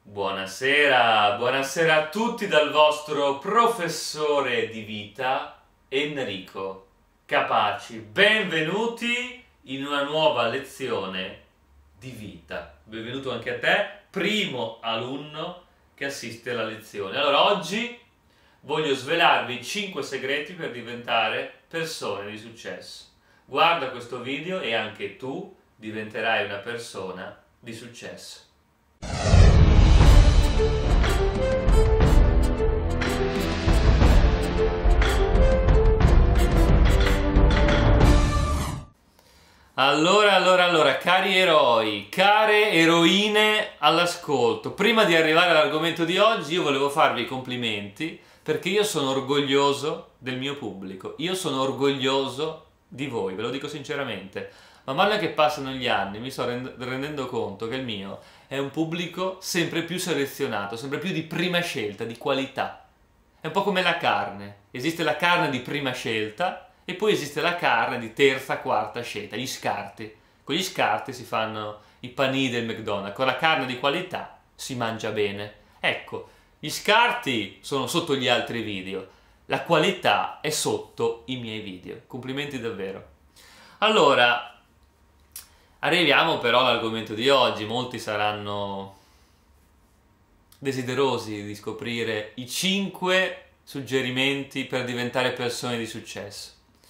Buonasera, buonasera a tutti dal vostro professore di vita Enrico Capaci. Benvenuti in una nuova lezione di vita. Benvenuto anche a te, primo alunno che assiste alla lezione. Allora, oggi voglio svelarvi 5 segreti per diventare persone di successo. Guarda questo video e anche tu diventerai una persona di successo. Allora, cari eroi, care eroine all'ascolto, prima di arrivare all'argomento di oggi io volevo farvi i complimenti perché io sono orgoglioso del mio pubblico, io sono orgoglioso di voi, ve lo dico sinceramente. Man mano che passano gli anni mi sto rendendo conto che il mio è un pubblico sempre più selezionato, sempre più di prima scelta, di qualità. È un po' come la carne, esiste la carne di prima scelta e poi esiste la carne di terza, quarta scelta, gli scarti. Con gli scarti si fanno i panini del McDonald's, con la carne di qualità si mangia bene. Ecco, gli scarti sono sotto gli altri video, la qualità è sotto i miei video. Complimenti davvero. Allora, arriviamo però all'argomento di oggi. Molti saranno desiderosi di scoprire i 5 suggerimenti per diventare persone di successo.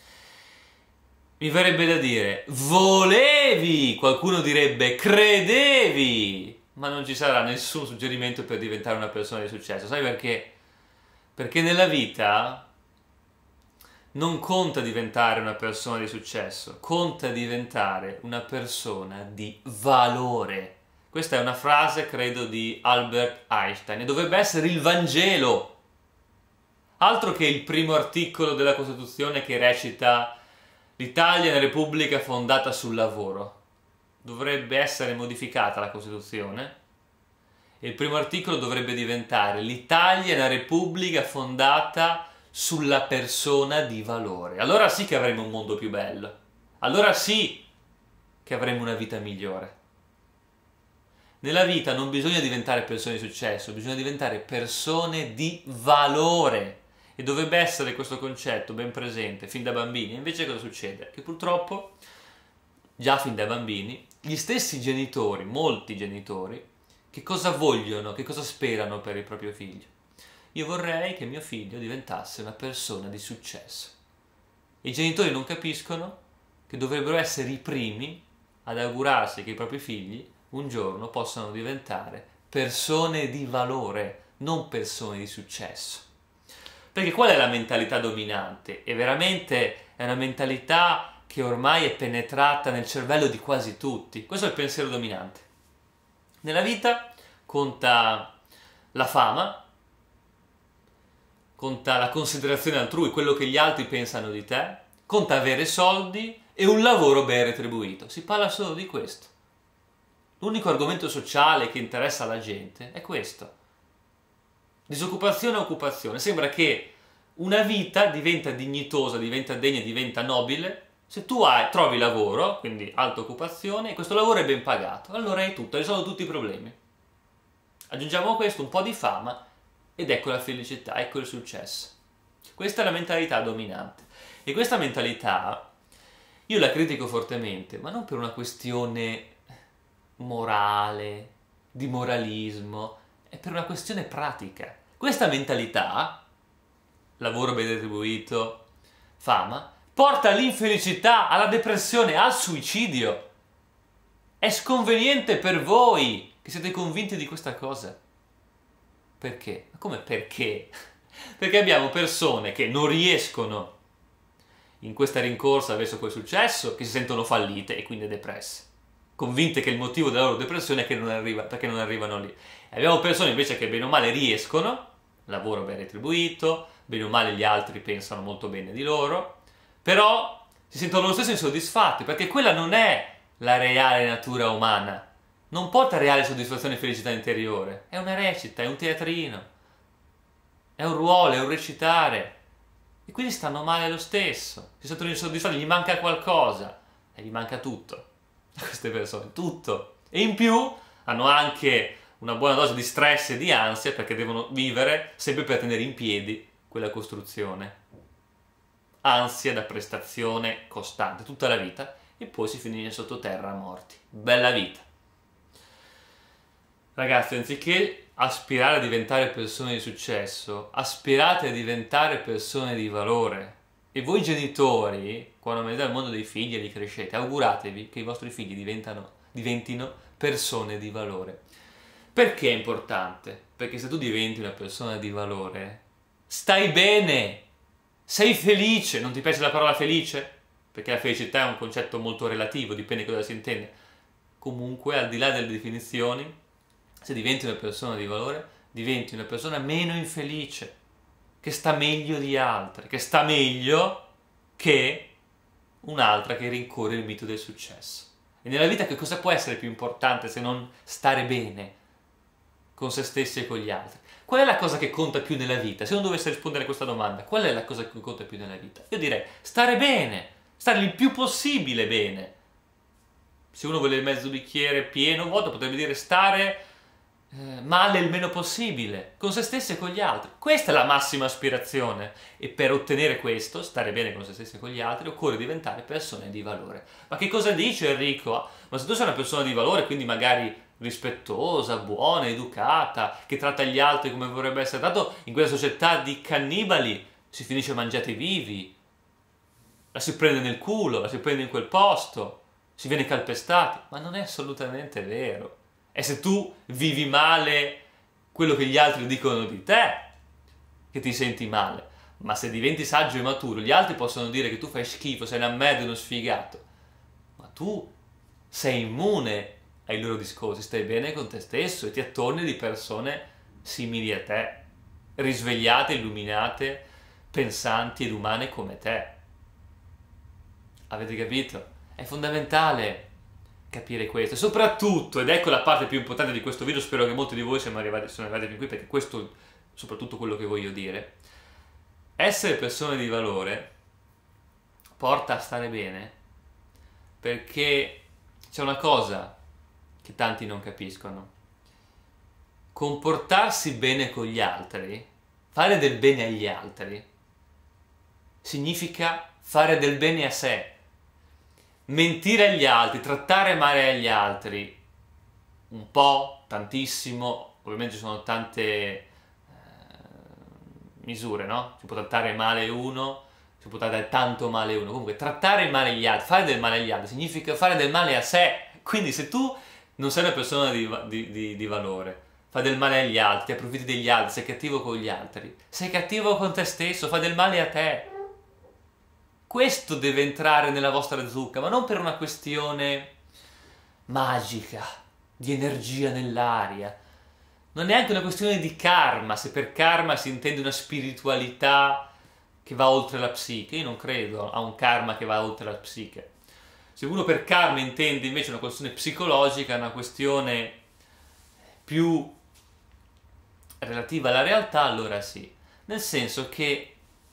Mi verrebbe da dire, volevi, qualcuno direbbe, credevi, ma non ci sarà nessun suggerimento per diventare una persona di successo. Sai perché? Perché nella vita non conta diventare una persona di successo, conta diventare una persona di valore. Questa è una frase, credo, di Albert Einstein e dovrebbe essere il Vangelo. Altro che il primo articolo della Costituzione che recita l'Italia è una repubblica fondata sul lavoro. Dovrebbe essere modificata la Costituzione e il primo articolo dovrebbe diventare l'Italia è una repubblica fondata sulla persona di valore. Allora sì che avremo un mondo più bello. Allora sì che avremo una vita migliore. Nella vita non bisogna diventare persone di successo, bisogna diventare persone di valore. E dovrebbe essere questo concetto ben presente fin da bambini. Invece cosa succede? Che purtroppo, già fin da bambini, gli stessi genitori, molti genitori, che cosa vogliono, che cosa sperano per il proprio figlio? Io vorrei che mio figlio diventasse una persona di successo. I genitori non capiscono che dovrebbero essere i primi ad augurarsi che i propri figli un giorno possano diventare persone di valore, non persone di successo. Perché qual è la mentalità dominante? E veramente è una mentalità che ormai è penetrata nel cervello di quasi tutti. Questo è il pensiero dominante. Nella vita conta la fama, conta la considerazione altrui, quello che gli altri pensano di te, conta avere soldi e un lavoro ben retribuito. Si parla solo di questo. L'unico argomento sociale che interessa alla gente è questo. Disoccupazione e occupazione. Sembra che una vita diventa dignitosa, diventa degna, diventa nobile se tu trovi lavoro, quindi alta occupazione, e questo lavoro è ben pagato. Allora hai tutto, hai risolto tutti i problemi. Aggiungiamo a questo un po' di fama ed ecco la felicità, ecco il successo. Questa è la mentalità dominante. E questa mentalità io la critico fortemente, ma non per una questione morale, di moralismo, è per una questione pratica. Questa mentalità, lavoro ben retribuito, fama, porta all'infelicità, alla depressione, al suicidio. È sconveniente per voi che siete convinti di questa cosa. Perché? Ma come perché? Perché abbiamo persone che non riescono in questa rincorsa verso quel successo, che si sentono fallite e quindi depresse, convinte che il motivo della loro depressione è che perché non arrivano lì. E abbiamo persone invece che bene o male riescono, lavoro ben retribuito, bene o male gli altri pensano molto bene di loro, però si sentono lo stesso insoddisfatti, perché quella non è la reale natura umana, non porta reale soddisfazione e felicità interiore, è una recita, è un teatrino, è un ruolo, è un recitare, e quindi stanno male lo stesso, si sentono insoddisfatti, gli manca qualcosa, e gli manca tutto a queste persone, tutto, e in più hanno anche una buona dose di stress e di ansia perché devono vivere sempre per tenere in piedi quella costruzione. Ansia da prestazione costante tutta la vita e poi si finisce sottoterra morti. Bella vita. Ragazzi, anziché aspirare a diventare persone di successo, aspirate a diventare persone di valore. E voi genitori, quando venite al mondo dei figli e li crescete, auguratevi che i vostri figli diventino persone di valore. Perché è importante? Perché se tu diventi una persona di valore, stai bene, sei felice. Non ti piace la parola felice? Perché la felicità è un concetto molto relativo, dipende da cosa si intende. Comunque, al di là delle definizioni, se diventi una persona di valore, diventi una persona meno infelice, che sta meglio di altre, che sta meglio che un'altra che rincorre il mito del successo. E nella vita che cosa può essere più importante se non stare bene con se stessi e con gli altri? Qual è la cosa che conta più nella vita? Se non dovesse rispondere a questa domanda, qual è la cosa che conta più nella vita? Io direi stare bene, stare il più possibile bene. Se uno vuole il mezzo bicchiere pieno, vuoto, potrebbe dire stare male il meno possibile, con se stessi e con gli altri. Questa è la massima aspirazione e per ottenere questo, stare bene con se stessi e con gli altri, occorre diventare persone di valore. Ma che cosa dice Enrico? Ma se tu sei una persona di valore, quindi magari rispettosa, buona, educata, che tratta gli altri come vorrebbe essere trattato, in quella società di cannibali si finisce mangiati vivi, la si prende nel culo, la si prende in quel posto, si viene calpestati, ma non è assolutamente vero. E se tu vivi male quello che gli altri dicono di te, che ti senti male. Ma se diventi saggio e maturo, gli altri possono dire che tu fai schifo, sei una merda, uno sfigato. Ma tu sei immune ai loro discorsi, stai bene con te stesso e ti attorni di persone simili a te, risvegliate, illuminate, pensanti ed umane come te. Avete capito? È fondamentale capire questo, soprattutto, ed ecco la parte più importante di questo video, spero che molti di voi sono arrivati fin qui perché questo è soprattutto quello che voglio dire. Essere persone di valore porta a stare bene perché c'è una cosa che tanti non capiscono: comportarsi bene con gli altri, fare del bene agli altri, significa fare del bene a sé. Mentire agli altri, trattare male agli altri, un po', tantissimo, ovviamente ci sono tante misure, no? Si può trattare male uno, si può trattare tanto male uno, comunque trattare male gli altri, fare del male agli altri, significa fare del male a sé. Quindi se tu non sei una persona di valore, fai del male agli altri, ti approfitti degli altri, sei cattivo con gli altri, sei cattivo con te stesso, fai del male a te. Questo deve entrare nella vostra zucca, ma non per una questione magica, di energia nell'aria. Non è neanche una questione di karma, se per karma si intende una spiritualità che va oltre la psiche. Io non credo a un karma che va oltre la psiche. Se uno per karma intende invece una questione psicologica, una questione più relativa alla realtà, allora sì. Nel senso che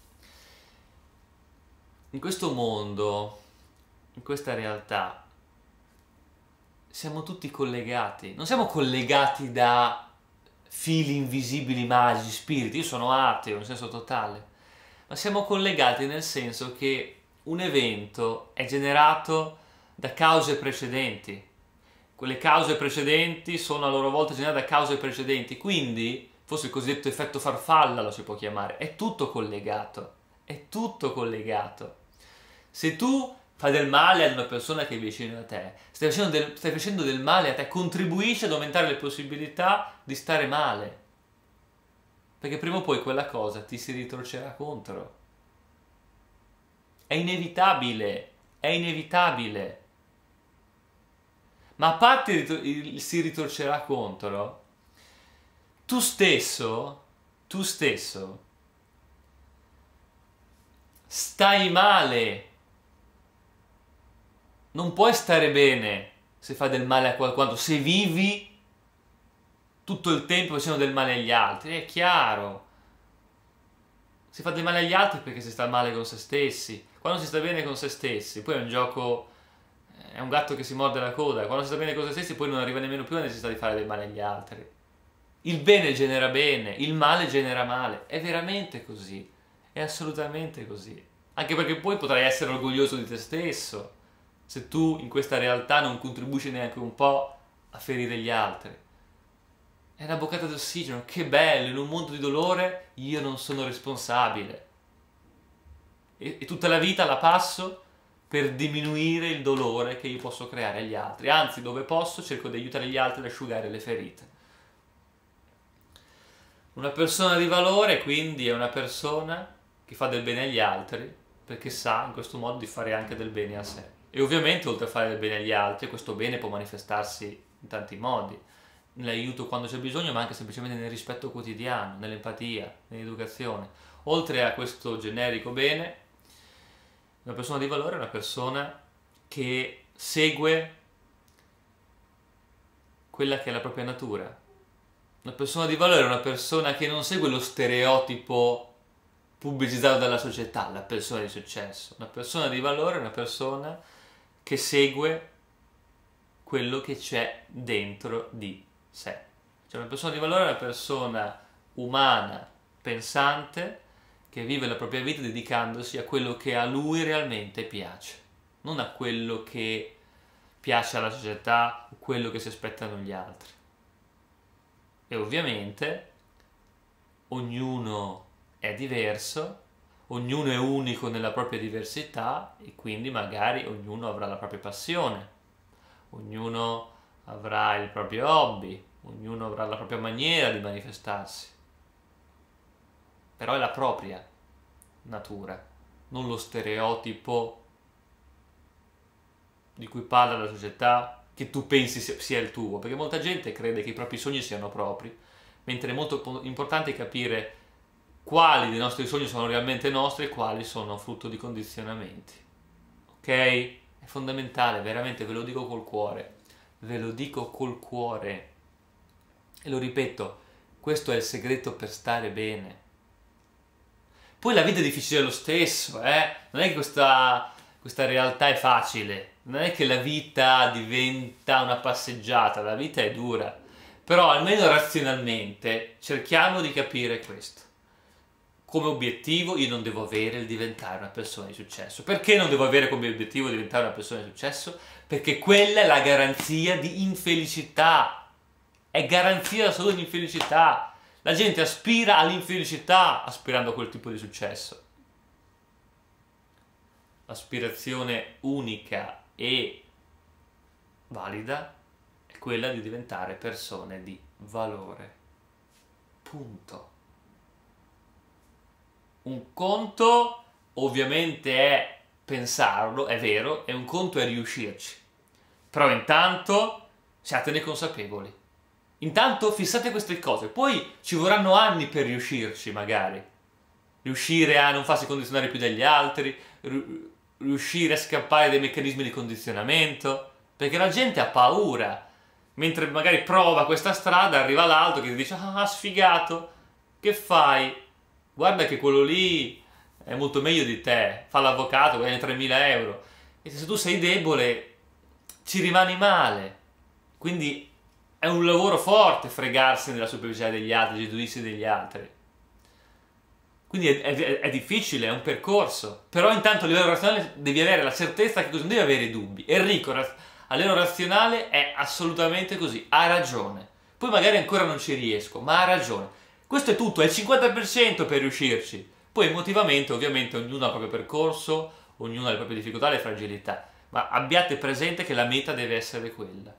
in questo mondo, in questa realtà, siamo tutti collegati. Non siamo collegati da fili invisibili, magici, spiriti. Io sono ateo in senso totale. Ma siamo collegati nel senso che un evento è generato da cause precedenti. Quelle cause precedenti sono a loro volta generate da cause precedenti. Quindi, forse il cosiddetto effetto farfalla lo si può chiamare. È tutto collegato. È tutto collegato. Se tu fai del male ad una persona che è vicino a te, stai facendo del male a te, contribuisci ad aumentare le possibilità di stare male. Perché prima o poi quella cosa ti si ritorcerà contro. È inevitabile, è inevitabile. Ma a parte si ritorcerà contro, tu stesso stai male. Non puoi stare bene se fai del male a qualcuno, se vivi tutto il tempo facendo del male agli altri, è chiaro. Si fa del male agli altri perché si sta male con se stessi. Quando si sta bene con se stessi, poi è un gioco, è un gatto che si morde la coda. Quando si sta bene con se stessi poi non arriva nemmeno più la necessità di fare del male agli altri. Il bene genera bene, il male genera male. È veramente così. È assolutamente così. Anche perché poi potrai essere orgoglioso di te stesso se tu in questa realtà non contribuisci neanche un po' a ferire gli altri. È una boccata d'ossigeno, che bello, in un mondo di dolore io non sono responsabile. E tutta la vita la passo per diminuire il dolore che io posso creare agli altri. Anzi, dove posso cerco di aiutare gli altri ad asciugare le ferite. Una persona di valore quindi è una persona che fa del bene agli altri perché sa in questo modo di fare anche del bene a sé. E ovviamente oltre a fare del bene agli altri, questo bene può manifestarsi in tanti modi. Nell'aiuto quando c'è bisogno, ma anche semplicemente nel rispetto quotidiano, nell'empatia, nell'educazione. Oltre a questo generico bene, una persona di valore è una persona che segue quella che è la propria natura. Una persona di valore è una persona che non segue lo stereotipo pubblicizzato dalla società, la persona di successo. Una persona di valore è una persona che segue quello che c'è dentro di sé. Cioè una persona di valore è una persona umana, pensante, che vive la propria vita dedicandosi a quello che a lui realmente piace, non a quello che piace alla società o quello che si aspettano gli altri. E ovviamente ognuno è diverso, ognuno è unico nella propria diversità e quindi magari ognuno avrà la propria passione, ognuno avrà il proprio hobby, ognuno avrà la propria maniera di manifestarsi. Però è la propria natura, non lo stereotipo di cui parla la società che tu pensi sia il tuo, perché molta gente crede che i propri sogni siano propri, mentre è molto importante capire quali dei nostri sogni sono realmente nostri e quali sono frutto di condizionamenti. Ok? È fondamentale, veramente ve lo dico col cuore, ve lo dico col cuore e lo ripeto, questo è il segreto per stare bene. Poi la vita è difficile lo stesso, non è che questa realtà è facile, non è che la vita diventa una passeggiata, la vita è dura, però almeno razionalmente cerchiamo di capire questo. Come obiettivo io non devo avere il diventare una persona di successo. Perché non devo avere come obiettivo diventare una persona di successo? Perché quella è la garanzia di infelicità, è garanzia solo di infelicità. La gente aspira all'infelicità aspirando a quel tipo di successo. L'aspirazione unica e valida è quella di diventare persone di valore. Punto. Un conto ovviamente è pensarlo, è vero, e un conto è riuscirci. Però intanto siatene consapevoli. Intanto fissate queste cose, poi ci vorranno anni per riuscirci magari. Riuscire a non farsi condizionare più dagli altri, riuscire a scappare dai meccanismi di condizionamento, perché la gente ha paura. Mentre magari prova questa strada, arriva l'altro che ti dice ah, sfigato, che fai? Guarda che quello lì è molto meglio di te, fa l'avvocato, guadagna 3.000 euro. E se tu sei debole, ci rimani male. Quindi è un lavoro forte fregarsi della superficialità degli altri, del giudizio degli altri. Quindi è difficile, è un percorso. Però intanto a livello razionale devi avere la certezza che non devi avere dubbi. Enrico a livello razionale è assolutamente così, ha ragione. Poi magari ancora non ci riesco, ma ha ragione. Questo è tutto, è il 50% per riuscirci. Poi emotivamente ovviamente ognuno ha il proprio percorso, ognuno ha le proprie difficoltà e le fragilità. Ma abbiate presente che la meta deve essere quella.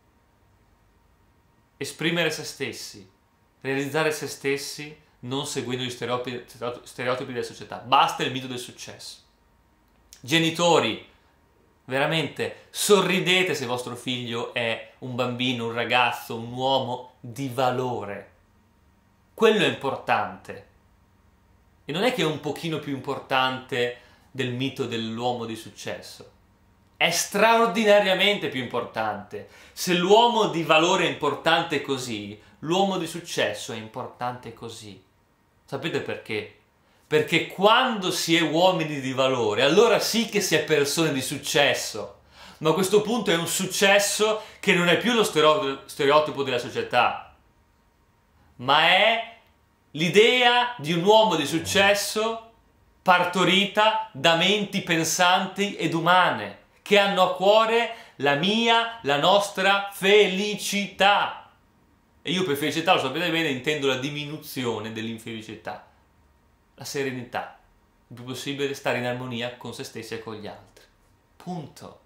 Esprimere se stessi, realizzare se stessi, non seguendo gli stereotipi della società. Basta il mito del successo. Genitori, veramente sorridete se vostro figlio è un bambino, un ragazzo, un uomo di valore. Quello è importante. E non è che è un pochino più importante del mito dell'uomo di successo. È straordinariamente più importante. Se l'uomo di valore è importante così, l'uomo di successo è importante così. Sapete perché? Perché quando si è uomini di valore, allora sì che si è persone di successo. Ma a questo punto è un successo che non è più lo stereotipo della società. ma è l'idea di un uomo di successo partorita da menti pensanti ed umane, che hanno a cuore la nostra felicità. E io per felicità, lo sapete bene, intendo la diminuzione dell'infelicità, la serenità, il più possibile stare in armonia con se stessi e con gli altri. Punto.